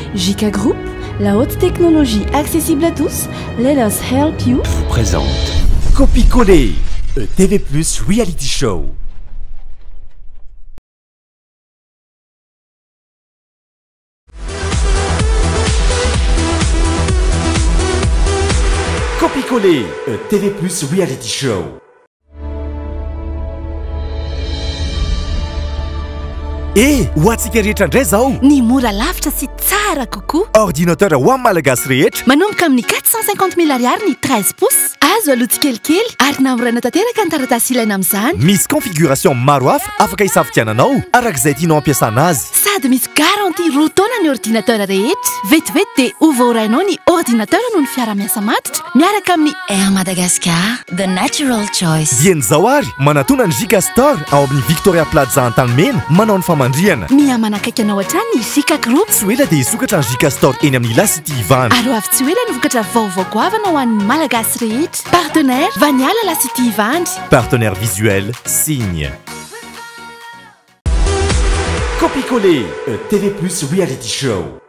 JK Group, la haute technologie accessible à tous, let us help you. Vous présente Copier-coller, TV+ Reality Show. Copier-coller, TV+ Reality Show. Ho antsika rehetra indray zao Ny mora lavitra sy tsara kokoa. ordinateur ho amin'ny malagasy rehetra Manomboka amin'ny 450 000 ariary ny 13 pouces. Azo aloha tsikelikely ary namorana tanteraka ny taratasy ilaina amin'izany. misy configuration maro hafa afaka hisafidiananao arak'izay tianao ampiasana azy. Sady misy garantie roa taona ny ordinateur rehetra. Vetivety dia ho voarainao ny ordinateur noho ny fiara-miasa matotra miaraka amin'ny Air Madagascar, the natural choice. Dieny-zao ary manatona ny JK Store ao amin'ny Victoria Plaza Antanimena manao ny famandriana. Mihamanakaiky anao hatrany ny JK Group. Tsy ho ela dia hisokatra ny JK Store eny amin'ny La City Ivana. Aro avy tsy ho ela ny vokatra vaovao goavana ho an'ny malagasy rehetra. Partenaire Vaniala La City Ivandry. Partenaire visuel Signe. Copier-coller, TV+ Reality Show.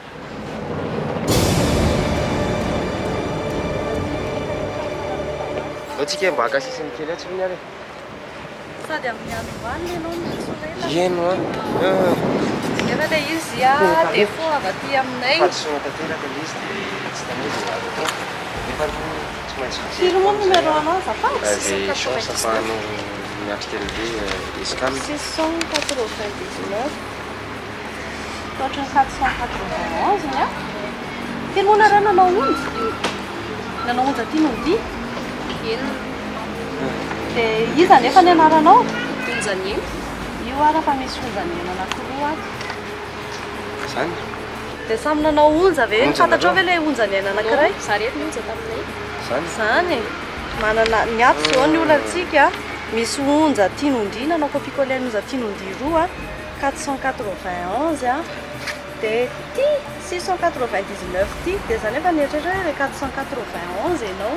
Otsika mba akasisiny kely atsy niary. Sady amin'ny androany ianao no soraina. Eno Nefa ilay izy dia fo avy aty aminay. fa tsy soa tanteraka ilay izy dia tsy tanety nefa tsy maintsy Firy moa numéro anao azafady? dia chance afahanao miatrika lehibe escale 699 Totra ny 491 ny a. Firy moa nareo nanao onjy? Nanao onjy aty nondy? Enina. Dia iza nefa ny anaranao? Onjanena. Io ara fa misy onjanena anankiroa aty. zany Dia samy nanao onja ve? Fantatrao ve ilay onjanena anankiray? Sarety ny onja taminay. zany Zany manana ny ato zao ny olantsika misy onja tinondy nanao copier-coller onja tinondy roa 491 dia ty 699 ty dia zany efa nietratra hoe 491 ianao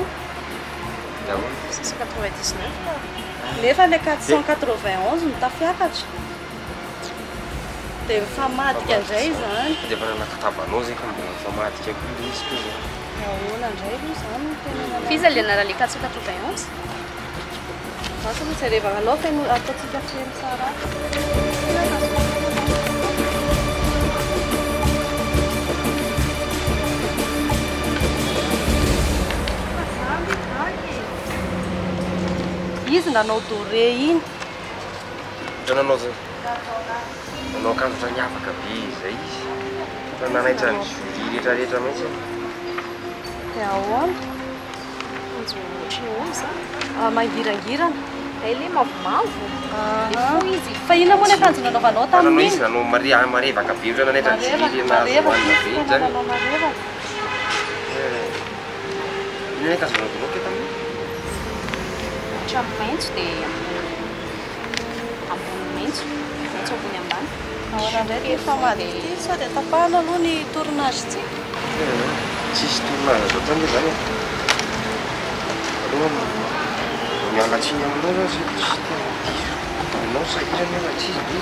699. nefa le 491 no tafiakatra dia mifamadika indray zany dia efa nanakatabanao zay ka mba mifamadika koa ilay izy koa zay ahoana indray aloha zany no tena Fiza le anarale 491. vasa moa jerevana anao feno ataontsika feno tsara izy nanao dore iny da nanao zay nanao akanjotra ny afaka be zay izy fa nanaitra ny jury rehetrarehetra mihitsy dia ahoana Onjo ohatry onja. mangirangirana Ilay mavomavo. Dia fo izy. fa inona moa ny akanjo nanaovanao nanao tamin'iny izy nanao marevaka be otra nanaitra ny jury nazoanina be zany nanao marevaka iny akanjo nanaovanao ke tamin'iny Trano maitso dia ambony maitso. Maitso ambony ambany. ahoana indray dia famadika ty sao dia tapahana aloha ny tournage tsika tsisy tournage zao zany le zany aloha mialatsiny aminao zao zay tsy tena anao sahirany efa tsisy be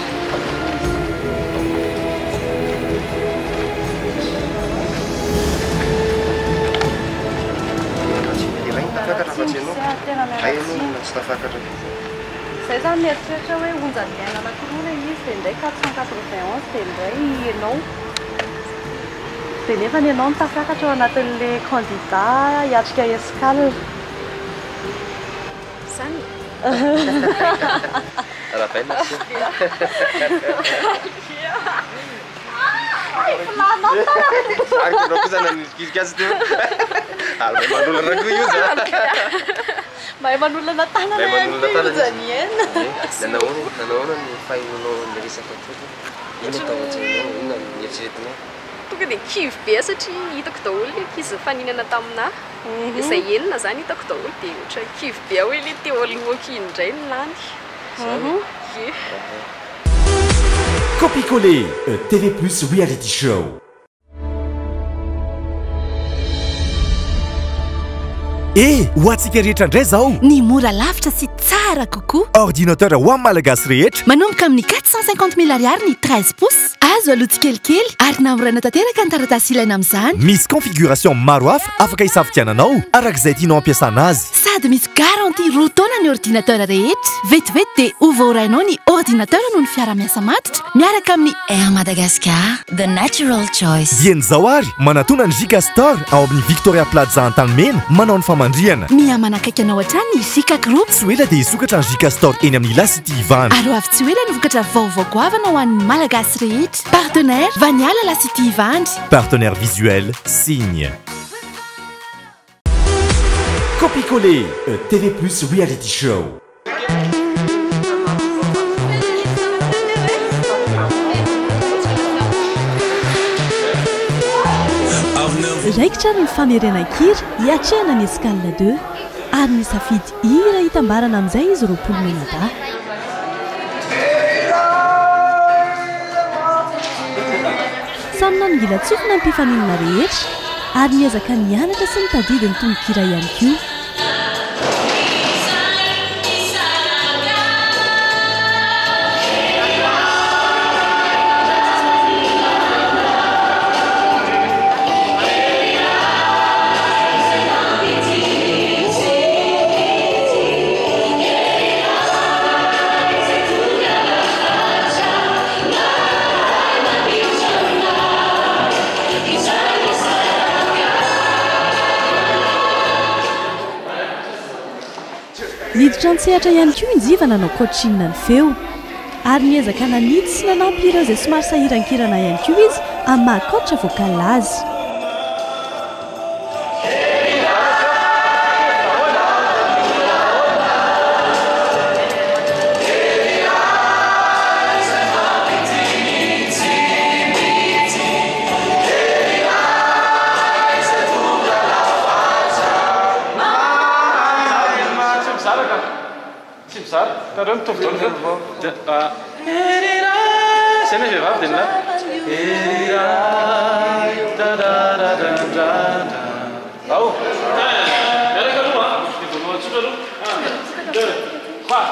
mialatsiny dia rainy tafakatra fa tsy anao hay anao na tsy tafakatra zay zany mieritreritra hoe onjany miaina anankiroa le izy dia indray 491 dia indray ianao dia nefa ny ianao nitafiakatra ao anatin'le candidat hiatrika escale Zany. arabaina sy arkanao koa zany nizikizika azy teo almay manolana koa io za mahay manolana tanana Mahay manolana tanana izy. onjany ena Nanaona ny fahinanao ny resaka foto ino tavatsainao inona ny eritreretinao Tonga dia kivy be satria hitako daholo ilay ankizy faninana taminahy. Izay enina zany hitako daholo dia ohatra kivy be hoe ilay teo alohako iny indray ny lany. Ye. Copier-coller, TV+ Reality Show. ho antsika rehetra indray zao ny mora lavitra sy tsara kokoa ordinateur ho amin'ny malagasy rehetra manomboka amin'ny 450 000 ariary ny 13 pouces azo alotsy kelikely ary namorana tanteraka ny taratasy ilaina amin'izany misy configuration maro hafa afaka hisafidiananao arak'izay tianao ampiasana azy sady misy garantie roa taona ny ordinateur rehetra vetivety dia ovaorainao ny ordinateur noho ny fiara-miasa matotra miaraka amin'ny Air Madagascar the natural choice dian'izao ary manatona ny Giga Store ao amin'ny Victoria Plaza Antanimena manao ny famandriana mihamanakaiky anao hatrany ny Giga Group tsy ela dia hisokatra ny Giga Store eny amin'ny La City Ivana ary avy tsy ela ny vokatra vaovao goavana ho an'ny malagasy rehetra partenaire Vaniala La City Ivandry partenaire visuel Signe Copy-collé TV Plus Reality Show raikitra ny famerenan-kira hiatrehana ny escale 2 ary ny safidy hira hitambarana amin'izay izy roapolo menada samina ny gilatsofina ny mpifaninana rehetra ary niezaka nianatra sy nitadidy ny tombokira ihany koa niditra ntsehatra ihany koa injiva nanao coaching ny feo ary niezaka nanity sy nanampy ireo izay somary sahirankirana ihany koa izy amin'ny mahakotra vocal azy Tarım toplandı. Seni cevap dinle. Da da da da da. Au. Nereye kaldı mı? Bir bunu çıkarım. Dur. Bak.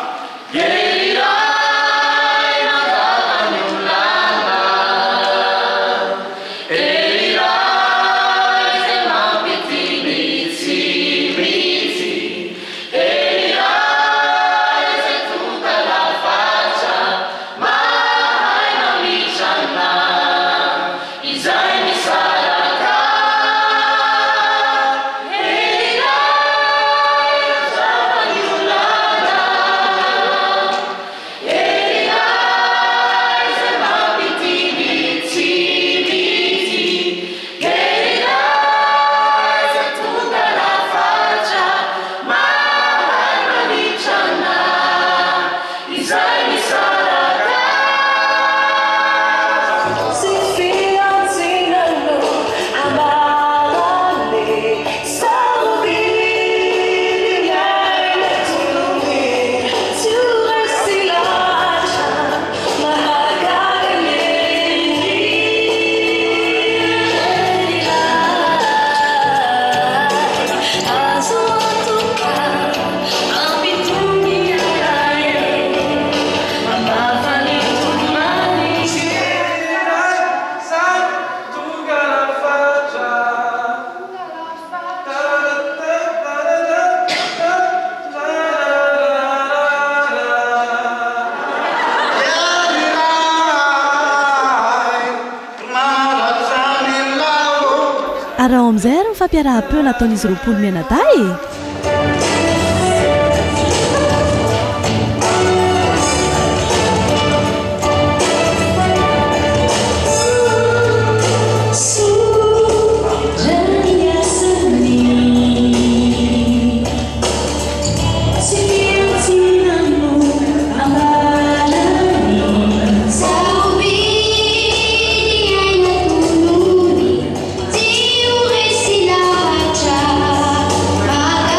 Raha amin'izay ary mifampiaraham-peo nataon'izy roapolo menada e Bye.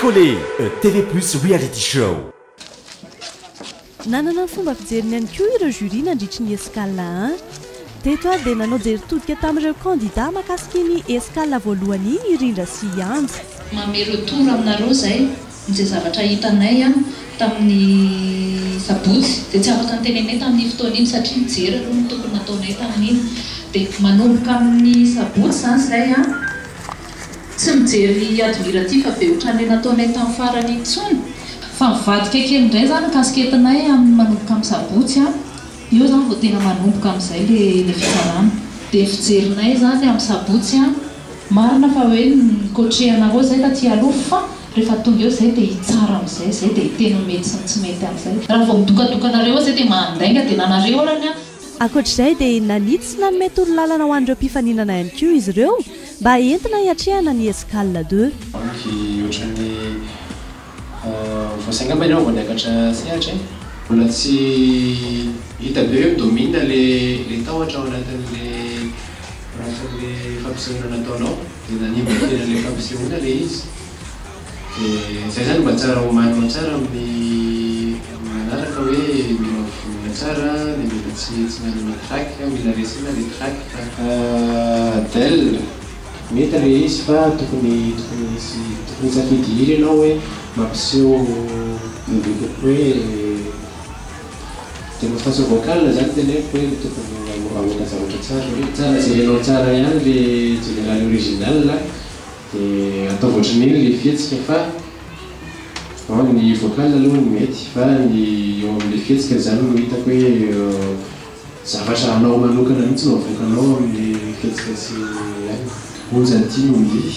Copier-coller, TV Plus Reality Show. Nanana ny fomba fijeriny ihany koa ireo jury nandritry ny escale teto a dia nanao jery-todika tamin'ireo candidat mahakasika ny escale voalohany iny irindra sy anja. Mame retour aminareo zay izay zavatra hitanay a tamin'ny sabotsy dia tsy afaka nitenenay tamin'ny fotoana iny satria mijery aloha ny tokony nataonay tamin'iny dia manomboka amin'ny sabotsy zany zay a tsy mijery admiratif be ohatran'ilay nataonay tamin'ny farany intsony fa mivadika kely indray zany kasiketinay amin'ny manomboka amin'ny sabotsy a io zany vao tena manomboka amin'izay le fitsarana dia fijerinay zany amin'ny sabotsy a marina fa hoe nikoatrehanareo zay taty aloha fa rehefa tonga eo zay dia hitsara amin'izay zay dia tena mety sy tsy mety amin'izay raha vao midokadokanareo zay dia mandainga dia nanareo orany a ankoatr'izay dia nanity sy nanome toro-lalana ho an'ireo mpifaninana ihany koa izy ireo mba entina hiatrehana ny escale 2 ohatran'ny voasaingamba ianao vao niakatra sehatra mbola tsy hita be hoe midomina le tahotra ao anatin'le fampisehoana nataonao dia nanimba tena le fampisehoana le izy dia zay zany mba tsara homanina tsara amin'ny manaraka hoe mila vonina tsara dia mila tsy nanana trac mila resina le trac del mety le izy fa tokony safidy iry ianao hoe mampiseho bebe hoe démonstration vocale zany teneko hoe tokony amoaka zavatra tsara hoe tsara jerenao tsara ihany le général original dia atao voatran'iny le fihetsika fa ny vocal aloha ny mety fa ny eo amin'le fihetsika zany no hitako hoe zavatra anao manokana mihitsy no avoakanao amin'ny fihetsika sy onjany ty no mby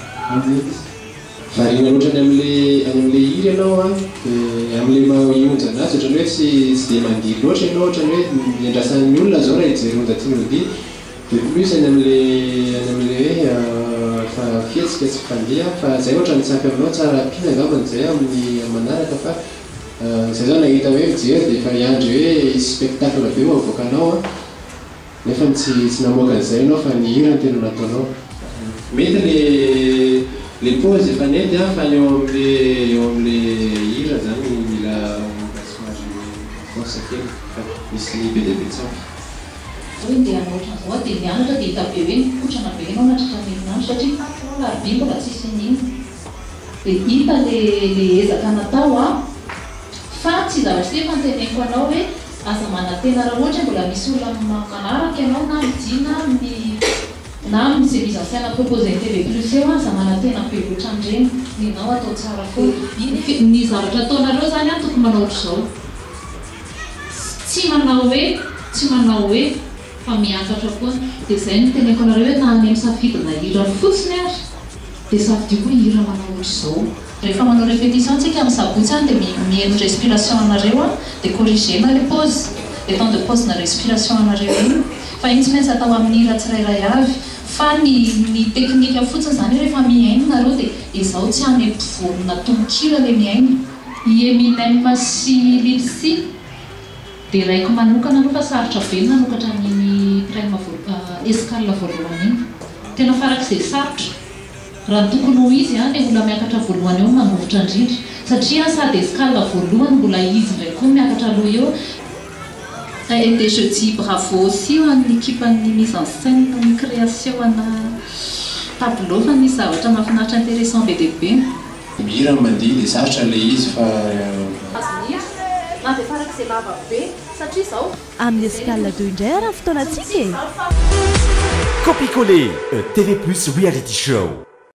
varina loatrany amin'le iry ianao a dia amin'le maionjana azy ohatrany hoe tsy dia mandihy loatra ianao ohatrany hoe miandrasan'ny olona zao raha hijery onja ty mody dia plus any amin'le hoe fa fihetsika tsy mpandeha fa zay ohatrany tsapy aminao tsara pina angambany zay amin'ny manaraka fa zay zao nahita hoe fijery dia efa hiandry hoe spectacle be avoakanao a nefa tsy namoaka an'izay ianao fa ny hira ny tena nataonao mety le pause efa nety fa eo amin'le hira zany mila somary force kely fa misy be dia be tsao hoe ndeha anoatra zao dia nianatra dia hita be hoe mikotrana be ianao natratra amin'andro satria larbi mbola tsisy n'iny dia hita le ezaka natao a fa tsy zavatra sy efa niteneniko anao hoe aza manantena raha ohatra mbola misy olona manaraka ianao na midina na misy mise en scène proposé TV Plus eo aza manantena be ohatran'ireny ninao atao tsara fo ny zavatra ataonareo zany a tokony manao ohatr'izao tsy manao hoe fa miakatra foa dia zay no teneko anareo hoe na any misafidina hira fotsiny ary dia safidio hoe hira manao ohatr'izao rehefa manao répétition tsika amin'ny sabotsy any dia mihaino respiration anareo a dia corrigena le pause le temps de pause na respiration anareo iny fa iny tsy maintsy atao amin'ny hira tsirairay avy fa ny teknika fotsiny zany rehefa miaino nareo dia izao tsy any ampivorona tononkira le miaino Eminem sy Lil C dia raiko manokana aloha fa sarotra be ny nanokatra amin'ny prime escale voalohany iny tena farak'izay sarotra raha tokony ho izy a dia mbola miakatra voalohany eo manovotra indrindra satria sady escale voalohany mbola izy ndray koa miakatra aloha eo et je dis bravo aussi à l'équipe de mise en scène, de création, de tableau, de zavatra mahafinaritra intéressant BDB. Mihira mandeha dia sarotra le izy fa na dia farak'izay lava be satria izao amin'ny escale 2 indray raha fotoanantsika e Copier-coller, TV Plus Reality Show.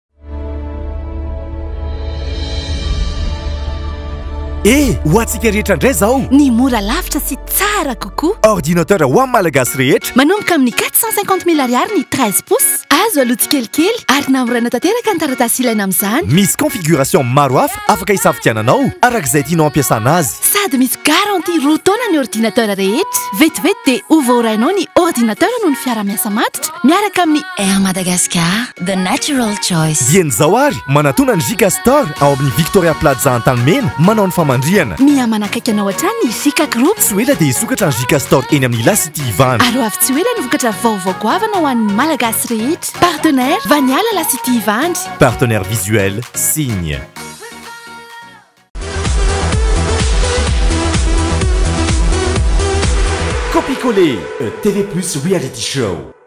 ho antsika rehetra indray zao ny mora lavitra sy tsara kokoa ordinateur ho amin'ny malagasy rehetra manomboka amin'ny 450 000 ariary ny 13 pouces azo aloha tsikelikely ary namorana tanteraka ny taratasy ilaina amin'izany misy configuration maro hafa afaka hisafidiananao arak'izay tianao ampiasana azy sady misy garantie roa taona ny ordinateur rehetra vetivety dia ovaorainao ny ordinateur noho ny fiara-miasa matotra miaraka amin'ny Air Madagascar the natural choice dieny zao ary manatona ny Giga Store ao amin'ny Victoria Plaza Antanimena manao ny famandriana mihamanakaiky anao hatrany ny Giga Group tsy ho ela dia hisokatra ny Giga Store eny amin'ny Lasity Ivana ary avy tsy ho ela ny vokatra vaovao goavana ho an'ny malagasy rehetra partenaire Vaniala Lasity Ivandry partenaire visuel Signe Picolé, TV+ Reality Show.